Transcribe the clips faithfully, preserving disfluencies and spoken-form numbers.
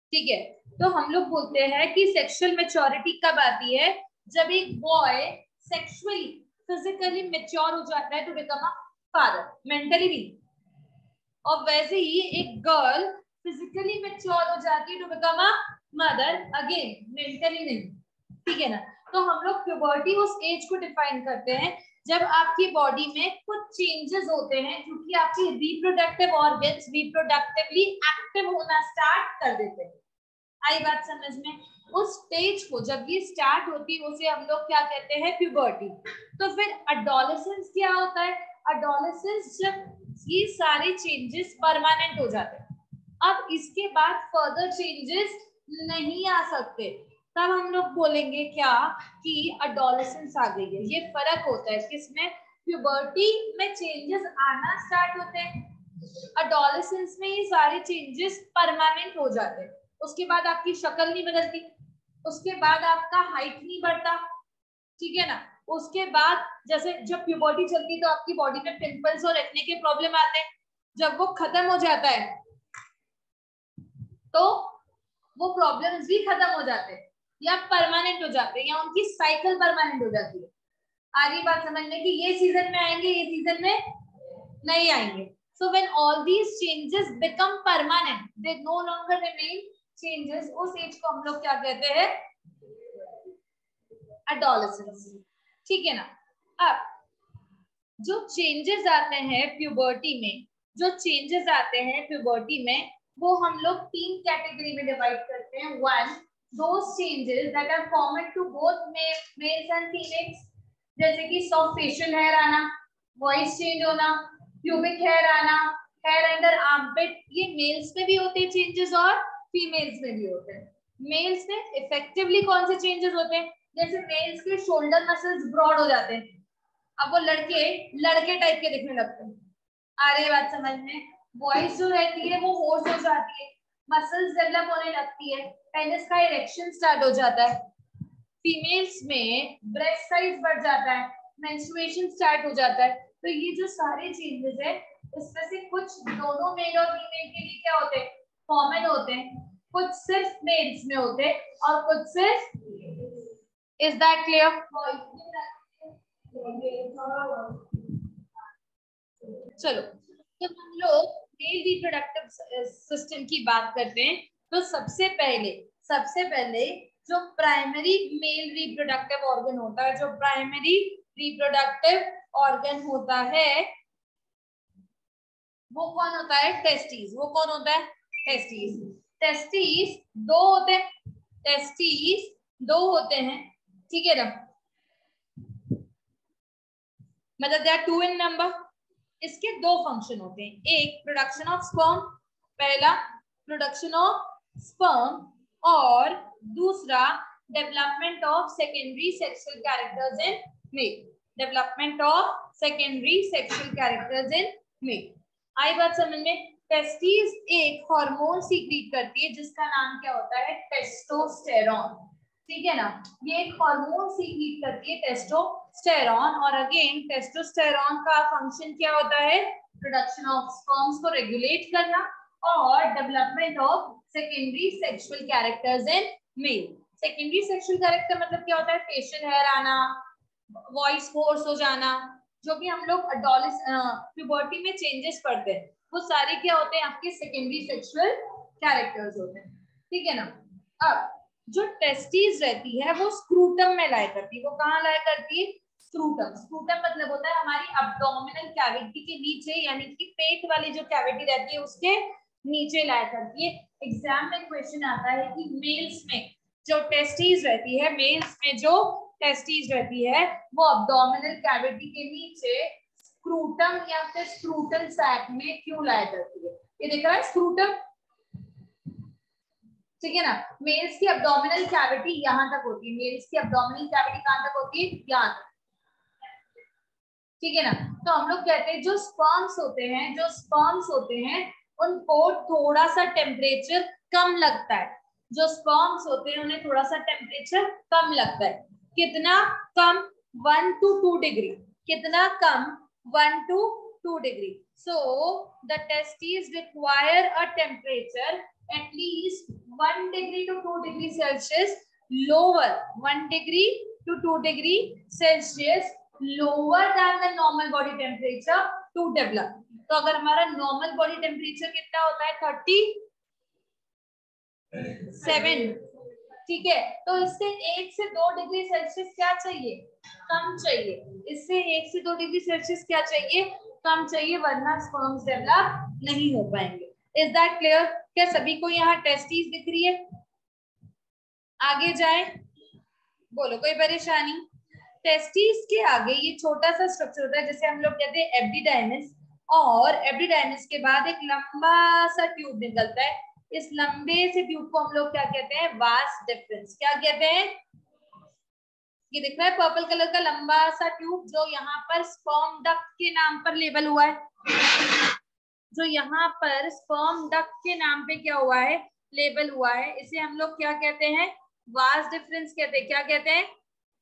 ठीक है, तो हम लोग बोलते हैं कि सेक्सुअल मैच्योरिटी कब आती है, जब एक बॉय सेक्सुअली फिजिकली मैच्योर हो जाता है to become a father, mentally नहीं। और वैसे ही एक गर्ल फिजिकली मैच्योर हो जाती है to become a mother, again mentally नहीं, ठीक है ना। तो हम लोग प्यूबर्टी उस एज को डिफाइन करते हैं जब आपकी बॉडी में कुछ चेंजेस होते हैं क्योंकि आपकी रिप्रोडक्टिव ऑर्गन्स रिप्रोडक्टिवली एक्टिव होना स्टार्ट कर देते हैं। आई बात समझ में? उस स्टेज को जब ये स्टार्ट होती है उसे हम लोग क्या कहते हैं, प्यूबर्टी। तो फिर अडोलेसेंस क्या होता है? अडोलेसेंस जब ये सारे चेंजेस परमानेंट हो जाते हैं, अब इसके बाद फर्दर चेंजेस नहीं आ सकते, तब हम लोग बोलेंगे क्या कि अडोलेसेंस आ गई है। ये फर्क होता है किसमें? प्यूबर्टी में चेंजेस आना स्टार्ट होते हैं, अडोलेसेंस में ये सारे चेंजेस परमानेंट हो जाते हैं। उसके बाद आपकी शक्ल नहीं बदलती, उसके बाद आपका हाइट नहीं बढ़ता, ठीक है ना। उसके बाद जैसे जब प्यूबर्टी चलती है तो आपकी बॉडी में पिंपल्स और एक्ने के प्रॉब्लम आते हैं, जब वो खत्म हो जाता है तो वो प्रॉब्लम्स भी खत्म हो जाते हैं या परमानेंट हो जाते हैं या उनकी साइकिल परमानेंट हो जाती है। आगे बात समझने की, ये सीजन में आएंगे, ये सीजन में नहीं आएंगे। So when all these changes become permanent, they no longer remain changes, उस एज को हम लोग क्या कहते हैं? adolescence, ठीक है ना। अब जो चेंजेस आते हैं प्यूबर्टी में, जो चेंजेस आते हैं प्यूबर्टी में वो हम लोग तीन कैटेगरी में डिवाइड करते हैं। One, those changes that are common to both males and females, जैसे कि सॉफ्ट फेशियल हेयर आना, वॉइस चेंज होना, प्यूबिक हेयर आना, हेयर अंडर आर्मपिट, ये मेल्स में भी होते हैं चेंजेस और फीमेल्स में भी होते हैं। मेल्स में इफेक्टिवली कौन से चेंजेस होते हैं? जैसे मेल्स के शोल्डर मसल्स ब्रॉड हो जाते हैं, अब वो लड़के लड़के टाइप के दिखने लगते हैं। आ रही बात समझ में? वॉइस जो रहती है वो होर्स हो जाती है, मसल्स डेवलप होने लगती है, पेनिस का इरेक्शन स्टार्ट हो जाता है। फीमेल्स में ब्रेस्ट साइज बढ़ जाता है, मेंस्ट्रुएशन स्टार्ट हो जाता है। तो ये जो सारे चेंजेस है इसमें से कुछ दोनों मेल और फीमेल के लिए क्या होते हैं? कॉमन होते हैं, कुछ सिर्फ मेल्स में होते हैं और कुछ सिर्फ, इज दैट क्लियर? चलो, जब हम लोग मेल रिप्रोडक्टिव सिस्टम की बात करते हैं तो सबसे पहले सबसे पहले जो प्राइमरी मेल रिप्रोडक्टिव ऑर्गन होता है, जो प्राइमरी रिप्रोडक्टिव ऑर्गन होता है वो कौन होता है? टेस्टिस। वो कौन होता है? टेस्टिस। टेस्टिस दो होते हैं, टेस्टिस दो होते हैं, ठीक है ना, मतलब they are two in number. इसके दो फंक्शन होते हैं, एक प्रोडक्शन ऑफ स्पर्म, पहला प्रोडक्शन ऑफ स्पर्म, और दूसरा development of secondary sexual characters in male. Development of secondary sexual characters in male. आई बात समझ में? टेस्टिस एक हार्मोन सीक्रेट करती है जिसका नाम क्या होता है? टेस्टोस्टेरॉन, ठीक है ना। ये एक हार्मोन सीक्रेट करती है टेस्टोस्टेरॉन, और अगेन टेस्टोस्टेरॉन का फंक्शन क्या होता है? प्रोडक्शन ऑफ स्पर्म्स को रेगुलेट करना और development of secondary sexual characters in male. Secondary sexual character मतलब क्या होता है? फेशियल हेयर आना, वॉइस होर्स हो जाना, जो भी हम लोग अडोलेस प्यूबर्टी में चेंजेस पढ़ते हैं वो सारे क्या होते हैं? आपके सेकेंडरी सेक्सुअल कैरेक्टर्स होते हैं, ठीक है ना। अब जो टेस्टिस रहती है वो स्क्रूटम में लाया करती है। वो कहाँ लाया करती है? स्क्रूटम। स्क्रूटम मतलब होता है हमारी अब्डोमिनल कैविटी के नीचे, यानी कि पेट वाली जो कैविटी रहती है उसके नीचे लाया करती है। एग्जाम में क्वेश्चन आता है कि मेल्स में जो टेस्टिस रहती है, मेल्स में जो टेस्टिस रहती है वो अब्डोमिनल कैविटी के नीचे स्क्रूटम या फिर स्क्रूटल सैक में क्यों लाया करती है? ये दिख रहा है स्क्रूटम, ठीक है ना। मेल्स की अब्डोमिनल कैविटी यहां तक होती है, मेल्स की अब्डोमिनल कैविटी कहां तक होती है? यहाँ तक, ठीक है ना। तो हम लोग कहते हैं जो स्पर्म्स होते हैं जो स्पर्म्स होते हैं उनको थोड़ा सा टेम्परेचर कम लगता है। जो स्पर्म्स होते हैं उन्हें थोड़ा सा टेम्परेचर कम लगता है। कितना कम? One to two degree. कितना कम? One to two degree. So the testis require a temperature at least one degree to two degree Celsius lower, one degree to two degree Celsius lower than the normal body temperature to develop. तो अगर हमारा normal body temperature कितना होता है thirty seven, ठीक है, तो इससे एक से दो डिग्री सेल्सियस क्या चाहिए, कम चाहिए। इससे एक से दो डिग्री सेल्सियस क्या चाहिए, कम चाहिए, वरना स्पर्म्स डेवलप नहीं हो पाएंगे। Is that clear? क्या सभी को यहाँ टेस्टिस दिख रही है? आगे जाए, बोलो कोई परेशानी? टेस्टिस के आगे ये छोटा सा स्ट्रक्चर होता है, जैसे हम लोग कहते हैं एब्डिडाइमिस, और एब्डिडाइमिस के बाद एक लंबा सा ट्यूब निकलता है। इस लंबे से ट्यूब को हम लोग क्या कहते हैं, वास डिफरेंस। क्या कहते हैं? ये दिख रहा है पर्पल कलर का लंबा सा ट्यूब, जो यहाँ पर स्पर्म डक्ट के नाम पर लेबल हुआ है, जो यहाँ पर स्पर्म डक्ट के नाम पे क्या हुआ है, लेबल हुआ है, इसे हम लोग क्या कहते हैं, वास डिफरेंस कहते हैं। क्या कहते हैं?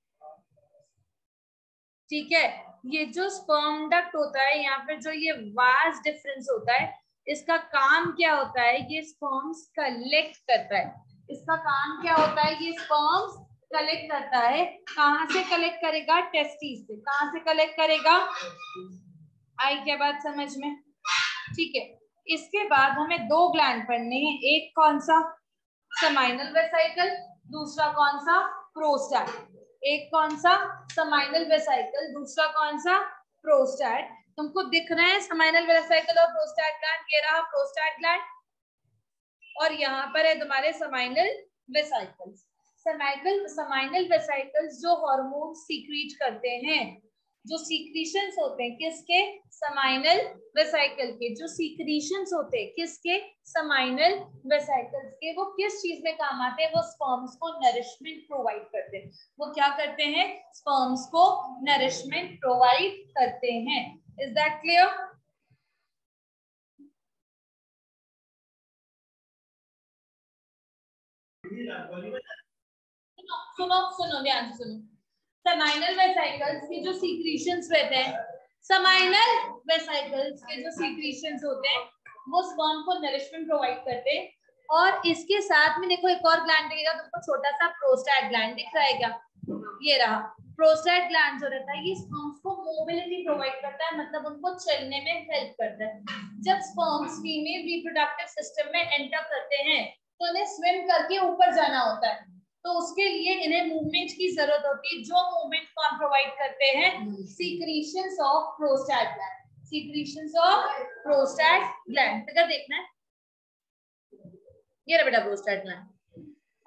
ठीक है, ये जो स्पर्म डक्ट होता है, यहाँ पर जो ये वास डिफरेंस होता है, इसका काम क्या होता है, ये स्पर्म्स कलेक्ट करता है। इसका काम क्या होता है, ये स्पर्म्स कलेक्ट करता है। कहाँ से कलेक्ट करेगा? टेस्टिस से। कहाँ से कलेक्ट करेगा? आई क्या बात समझ में? ठीक है, इसके बाद हमें दो ग्लैंड पढ़ने हैं, एक कौन सा, सेमाइनल वेसिकल, दूसरा कौन सा, प्रोस्टैट। एक कौन सा, सेमाइनल वेसिकल, दूसरा कौन सा, प्रोस्टैट। तुमको दिख रहे हैं सेमाइनल वेसिकल और प्रोस्टैट ग्लैंड? ये रहा प्रोस्टैट ग्लैंड, और यहाँ पर है तुम्हारे seminal vesicles. Seminal seminal vesicles जो हार्मोन सीक्रेट करते हैं, जो सीक्रीशंस होते हैं किसके, सेमाइनल वेसिकल के, जो सीक्रीशंस होते हैं किसके, सेमाइनल वेसिकल्स के, वो किस चीज में काम आते हैं, वो स्पर्म्स को नरिशमेंट प्रोवाइड करते हैं। वो क्या करते हैं, स्पर्म्स को नरिशमेंट प्रोवाइड करते हैं। Is that clear? सुनो सुनो ध्यान से सुनो, सेमाइनल वेसिकल्स के जो सीक्रीशंस रहते हैं, सेमाइनल वेसिकल्स के जो सीक्रीशंस होते हैं, वो स्पर्म को नरिशमेंट प्रोवाइड करते हैं। और इसके साथ में देखो एक और ग्लैंड दिखेगा तुमको, छोटा सा प्रोस्टैट ग्लैंड दिख रहा है क्या? ये रहा प्रोस्टैट ग्लैंड जो रहता है, ये स्पर्म्स को मोबिलिटी प्रोवाइड करता है, मतलब उनको चलने में हेल्प करता है। जब स्पर्म्स फीमेल रिप्रोडक्टिव सिस्टम में एंटर करते हैं, तो उन्हें स्विम करके ऊपर जाना होता है, तो उसके लिए इन्हें मूवमेंट की जरूरत होती है। जो मूवमेंट कौन प्रोवाइड करते हैं, secretions of prostate gland, secretions of prostate gland. Figure देखना है, ये रहा बेटा प्रोस्टैट ग्लैंड,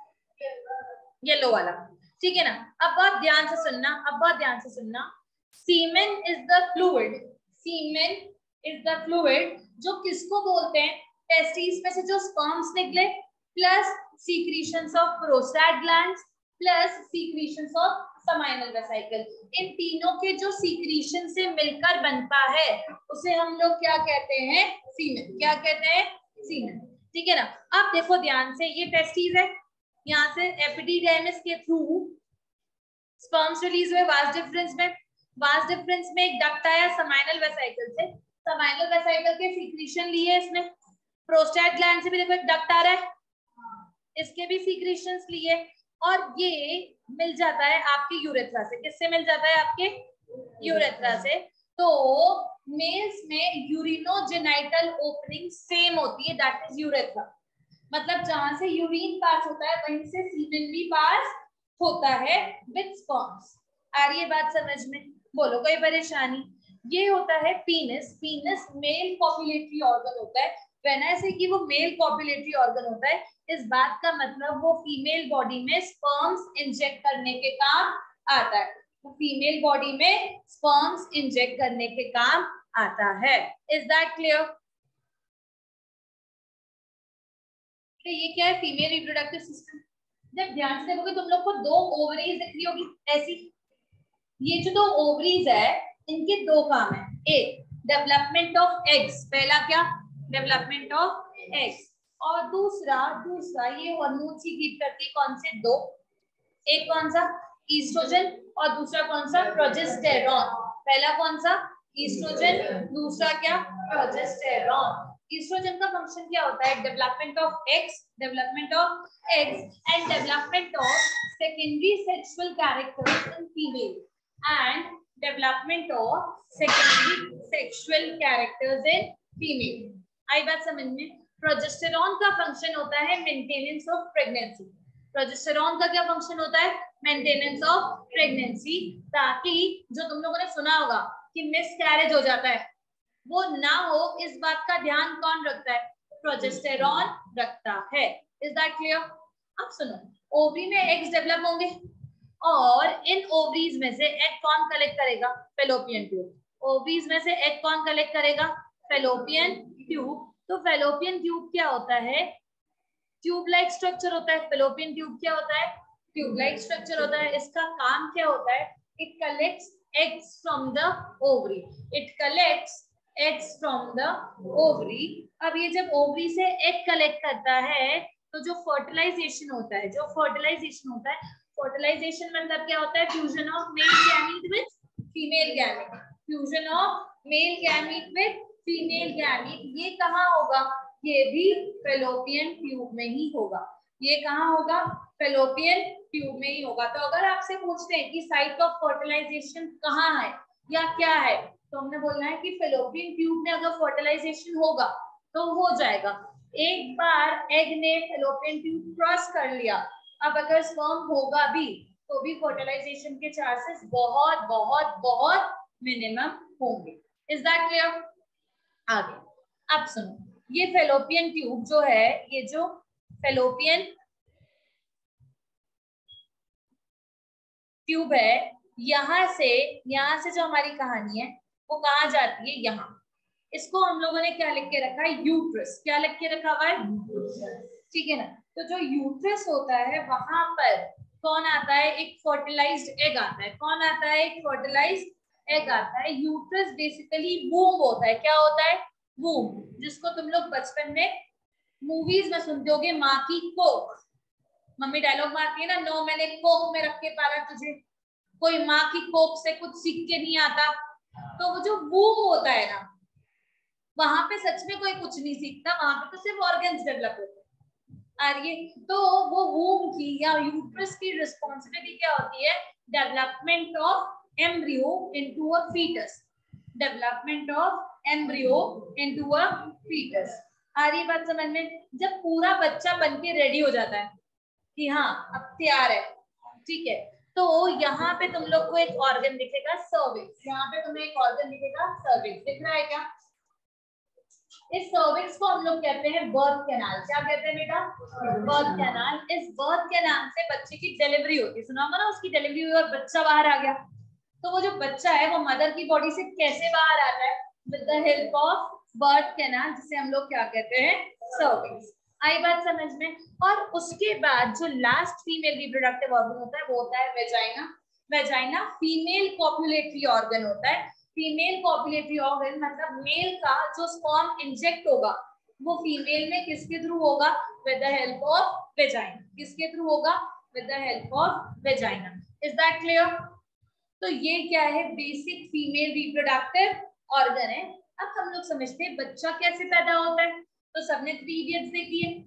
येलो वाला, ठीक है ना? अब बहुत ध्यान से सुनना, अब बहुत ध्यान से सुनना। Semen is the fluid, semen is the fluid जो किसको बोलते हैं, टेस्टिस में से जो स्पर्म्स निकले, plus secretions of prostate glands, plus secretions of seminal vesicle. इन तीनों के जो सीक्रीशन से मिलकर बनता है, उसे हम लोग क्या कहते हैं, सीमेन। क्या कहते हैं, सीमेन। ठीक है ना? अब देखो ध्यान से, ये टेस्टिस है, यहाँ से एपिडिडर्मिस के थ्रू स्पर्म्स रिलीज हुए वास डिफरेंस में, वास डिफरेंस में एक डक्ट आया सेमाइनल वेसिकल से, सेमाइनल वेसिकल के सीक्रीशन लिए इसने, प्रोस्टैट ग्लैंड से भी देखो एक डक्ट आ रहा है, इसके भी सीक्रेशंस लिए, और ये मिल जाता है आपके यूरेथ्रा से। किससे मिल जाता है, आपके यूरेथ्रा से। तो मेल्स में यूरिनोजेनाइटल ओपनिंग सेम होती है, दैट इज यूरेथ्रा, मतलब जहां से यूरिन पास होता है वहीं से सीमेन भी पास होता है विद स्पर्म्स। आ रही है बात समझ में? बोलो कोई परेशानी? ये होता है penis, penis male copulatory organ होता है। व्हेन आई से कि वो मेल कॉपुलेटरी ऑर्गन होता है, इस बात का मतलब वो फीमेल बॉडी में स्पर्म्स इंजेक्ट करने के काम आता है, तो फीमेल बॉडी में स्पर्म्स इंजेक्ट करने के काम आता है। Is that clear? तो ये क्या है, फीमेल रिप्रोडक्टिव सिस्टम। जब ध्यान से देखोगे तुम लोग को दो ओवरीज दिख रही होगी ऐसी, ये जो दो ओवरीज है इनके दो काम है, एक डेवलपमेंट ऑफ एग्स, पहला क्या, डेवलपमेंट ऑफ एग्स, और दूसरा दूसरा ये हार्मोन सीक्रेट करती है, कौन से, दो, एक कौन सा, ईस्ट्रोजन, और दूसरा कौन सा, प्रोजेस्टेरॉन। पहला कौन सा, ईस्ट्रोजन, दूसरा क्या, प्रोजेस्टेरॉन। ईस्ट्रोजन का फंक्शन क्या होता है? Development of eggs, development of eggs and development of secondary sexual characters in female and development of secondary sexual characters in female. आई बात समझ में? प्रोजेस्टेरॉन का फंक्शन होता है मेंटेनेंस ऑफ प्रेगनेंसी। प्रोजेस्टेरॉन का क्या फंक्शन होता है? मेंटेनेंस ऑफ प्रेगनेंसी, ताकि जो तुम लोगों ने सुना होगा कि मिसकैरेज हो जाता है वो ना हो, इस बात का ध्यान कौन रखता है? प्रोजेस्टेरॉन रखता है। Is that clear? अब सुनो, ओवरी में एग्स डेवलप होंगे और इन ओवरीज में से एग कौन कलेक्ट करेगा? Fallopian tube. ओवरीज में से एग कौन कलेक्ट करेगा? Fallopian tube. तो फेलोपियन ट्यूब क्या होता है? ट्यूब लाइक स्ट्रक्चर होता है। फेलोपियन ट्यूब क्या होता है? ट्यूब लाइक स्ट्रक्चर होता है। इसका काम क्या होता है? It collects eggs from the ovary. It collects eggs from the ovary. अब ये जब ओवरी से एग कलेक्ट करता है तो जो फर्टिलाइजेशन होता है, जो फर्टिलाइजेशन होता है, फर्टिलाइजेशन मतलब क्या होता है? Fusion of male gamete with female gamete. Fusion of male gamete with female gamete, ये कहाँ होगा? ये भी फेलोपियन ट्यूब में ही होगा। ये कहाँ होगा? फेलोपियन ट्यूब में ही होगा। तो अगर आपसे पूछते हैं कि साइट ऑफ फर्टिलाइजेशन कहाँ है या क्या है, तो हमने बोलना है कि फेलोपियन ट्यूब में अगर फर्टिलाइजेशन होगा तो हो जाएगा। एक बार एग ने फेलोपियन ट्यूब क्रॉस कर लिया, अब अगर स्पर्म होगा भी तो भी फर्टिलाइजेशन के चांसेस बहुत बहुत बहुत मिनिमम होंगे। Is that clear? आगे अब सुनो, ये फेलोपियन ट्यूब जो है, ये जो फेलोपियन ट्यूब है, यहां से यहां से जो हमारी कहानी है वो कहाँ जाती है? यहाँ। इसको हम लोगों ने क्या लिख के रखा है? यूट्रस। क्या लिख के रखा हुआ है? ठीक है ना? तो जो यूट्रस होता है वहां पर कौन आता है? एक फर्टिलाइज्ड एग आता है। कौन आता है? एक फर्टिलाइज्ड एग आता है। यूट्रस बेसिकली वूम्ब होता है। क्या होता है? वूम्ब, जिसको तुम लोग बचपन में मूवीज में सुनते होगे, माँ की कोख। मम्मी डायलॉग मारती है ना, नो मैंने कोख में रख के पाला तुझे। कोई माँ की कोख से कुछ सीख के नहीं आता। तो वो जो वूम्ब होता है ना, वहां पे सच में कोई कुछ नहीं सीखता, वहां पे तो सिर्फ ऑर्गन्स डेवलप होते हैं। और ये तो वो वूम्ब की या यूट्रस की रिस्पॉन्सिबिलिटी क्या होती है? Development of embryo into a foetus. Development of embryo into a foetus. आ रही बात समझ में? जब पूरा बच्चा बनके रेडी हो जाता है कि हाँ अब तैयार है, ठीक है, तो यहाँ पे तुम लोग को एक ऑर्गन दिखेगा, सर्विक्स। यहाँ पे तुम्हें एक ऑर्गन दिखेगा, सर्विक्स। दिख रहा है क्या? इस सर्विक्स को हम लोग कहते हैं बर्थ कैनाल। क्या कहते हैं बेटा? Birth canal. इस बर्थ कैनाल से बच्चे की डिलीवरी होती है। सुना होगा ना, उसकी डिलीवरी हुई और बच्चा बाहर आ गया। तो वो जो बच्चा है वो मदर की बॉडी से कैसे बाहर आता है? With the help of birth canal, जिसे हम लोग क्या कहते हैं? सर्विक्स। आई बात समझ में? और उसके बाद जो लास्ट फीमेल रिप्रोडक्टिव ऑर्गन होता है वो होता है vagina. Vagina female copulatory organ होता है। फीमेल कॉपुलेटरी ऑर्गन मतलब मेल का जो स्पर्म इंजेक्ट होगा वो फीमेल में किसके थ्रू होगा? With the help of vagina. किसके थ्रू होगा? With the help of vagina. Is that clear? तो ये क्या है? बेसिक फीमेल रिप्रोडक्टिव ऑर्गन है। अब हम लोग समझते हैं बच्चा कैसे पैदा होता है। तो सबने थ्री इडियट्स देखी है?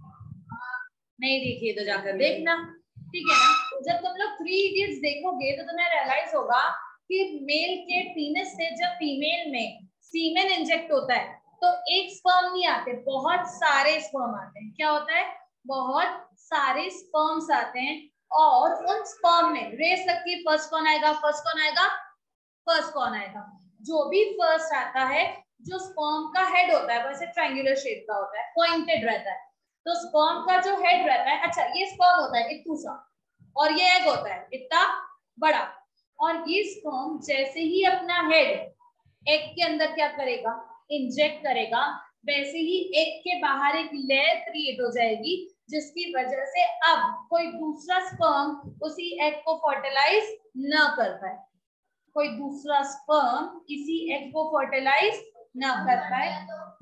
नहीं देखी है तो जाकर देखना, ठीक है ना? तो जब तुम लोग थ्री इडियट्स देखोगे तो तुम्हें रियलाइज होगा कि मेल के पीनस से जब फीमेल में सीमेन इंजेक्ट होता है तो एक स्पर्म नहीं आते, बहुत सारे स्पर्म आते हैं। क्या होता है? बहुत सारे स्पर्म्स आते हैं और उन स्पर्म में रेस लगती है, फर्स्ट कौन आएगा? फर्स्ट कौन आएगा? फर्स्ट कौन आएगा? जो भी फर्स्ट आता है, जो स्पर्म का हेड होता है वैसे ट्रायंगुलर शेप का होता है, पॉइंटेड रहता है। तो स्पर्म का जो हेड रहता है, अच्छा ये स्पर्म होता है इतना सा और ये एग होता है इतना बड़ा, और ये स्पर्म जैसे ही अपना हेड एग के अंदर क्या करेगा? इंजेक्ट करेगा, वैसे ही एग के बाहर एक लेयर क्रिएट हो जाएगी जिसकी वजह से अब कोई दूसरा स्पर्म उसी एग को फर्टिलाइज न कर पाए। कोई दूसरा स्पर्म किसी एग को फर्टिलाइज ना कर पाए।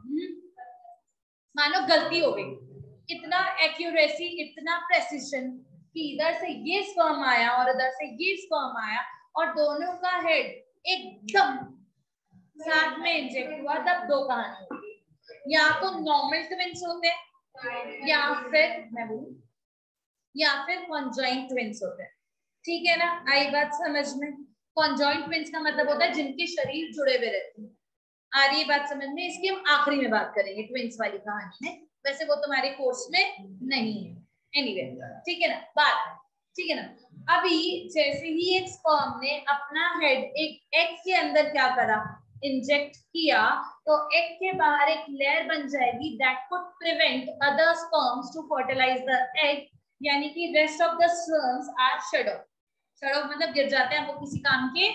मानो गलती हो गई, इतना एक्यूरेसी, इतना प्रेसिशन कि इधर से ये स्पर्म आया और इधर से ये स्पर्म आया और दोनों का हेड एकदम साथ में इंजेक्ट हुआ, तब दो कहानी होगी। या तो नॉर्मल ट्विंस होते हैं या फिर मैं बोलूं या फिर कॉन्जॉइंट ट्विंस होते हैं। ठीक है ना, आई बात समझ में। कॉन्जॉइंट ट्विंस का मतलब होता है जिनके शरीर जुड़े हुए रहते हैं। आ रही है बात समझ में? इसकी हम आखिरी में बात करेंगे ट्विंस वाली कहानी में, वैसे वो तुम्हारे कोर्स में नहीं है। एनीवे anyway, ठीक है ना बात, ठीक है ना। अभी जैसे ही एक स्पर्म ने अपना हेड एक एग के अंदर क्या करा, इंजेक्ट किया, तो एग के बाहर एक लेयर बन जाएगी that could prevent other sperms to fertilise the egg, यानी कि rest of the sperms are shed off. Shed off मतलब गिर जाते हैं, वो किसी काम के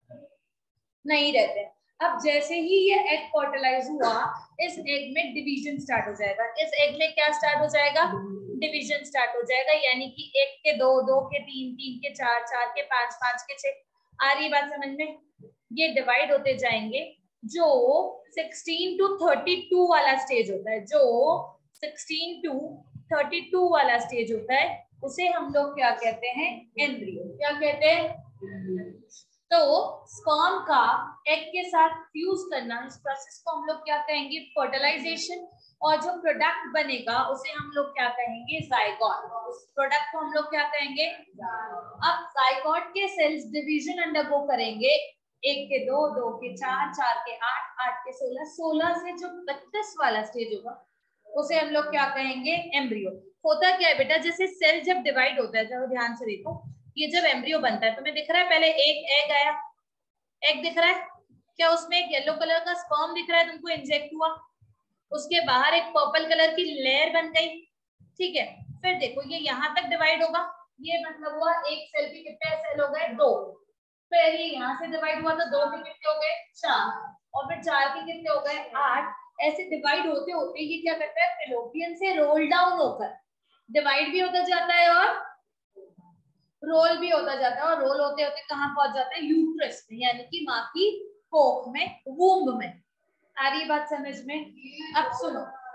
नहीं रहते। अब जैसे ही ये एग फर्टिलाइज हुआ, इस एग में डिवीजन स्टार्ट हो जाएगा। इस एग में क्या स्टार्ट हो जाएगा, डिवीजन स्टार्ट हो जाएगा, यानी कि एक के दो, दो के तीन, तीन के चार, चार के पांच, पांच के छह। आ रही बात समझ में? ये डिवाइड होते जाएंगे। जो सिक्सटीन टू थर्टी टू वाला स्टेज होता है, जो सिक्सटीन टू थर्टी टू वाला स्टेज होता है, उसे हम लोग क्या कहते हैं, एम्ब्रियो। क्या कहते हैं? तो स्पर्म का एग के साथ फ्यूज करना, इस प्रोसेस को हम लोग क्या कहेंगे, फर्टिलाइजेशन। और जो प्रोडक्ट बनेगा उसे हम लोग क्या कहेंगे, जाइगोट। उस प्रोडक्ट को हम लोग क्या कहेंगे। अब जाइगोट के सेल्स डिवीजन अंडरगो करेंगे, एक के दो, दो के चार, चार के आठ, आठ के सोलह, सोलह से जो बत्तीस वाला स्टेज होगा उसे हम लोग क्या कहेंगे, एम्ब्रियो। होता क्या है बेटा, जैसे सेल जब डिवाइड होता है, जब ध्यान से देखो, ये जब एम्ब्रियो बनता है तुम्हें दिख रहा है, पहले एक एग आया, एग दिख रहा है क्या, उसमें एक येलो कलर का स्पर्म दिख रहा है तुमको, इंजेक्ट हुआ, उसके बाहर एक पर्पल कलर की लेयर बन गई। ठीक है, फिर देखो ये यहाँ तक डिवाइड होगा, ये मतलब हुआ एक सेल के कितने सेल हो गए, दो। फिर ये यहाँ से डिवाइड हुआ तो दो के कितने हो गए, चार, और फिर चार के कितने हो गए, आठ। ऐसे डिवाइड होते होते ये क्या करता है, फेलोपियन से रोल डाउन होकर डिवाइड भी होता जाता है और रोल भी होता जाता है, और रोल होते होते कहाँ पहुंच जाता है, यूट्रस में, यानी कि माँ की कोख में, वूम्ब में। आ रही बात समझ में? अब सुनो,